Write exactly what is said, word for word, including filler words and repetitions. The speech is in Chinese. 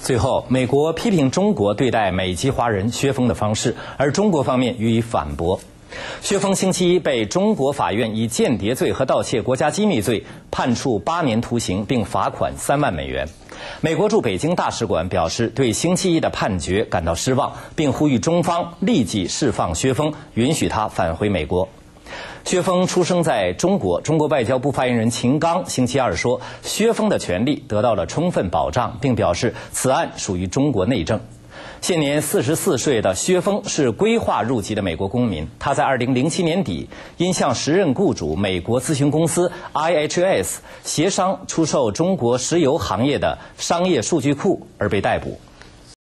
最后，美国批评中国对待美籍华人薛峰的方式，而中国方面予以反驳。薛峰星期一被中国法院以间谍罪和盗窃国家机密罪判处八年徒刑，并罚款三万美元。美国驻北京大使馆表示对星期一的判决感到失望，并呼吁中方立即释放薛峰，允许他返回美国。薛峰出生在中国，中国外交部发言人秦刚星期二说，薛峰的权利得到了充分保障，并表示此案属于中国内政。现年四十四岁的薛峰是规划入籍的美国公民，他在二零零七年底因向时任雇主美国咨询公司 I H S 协商出售中国石油行业的商业数据库而被逮捕。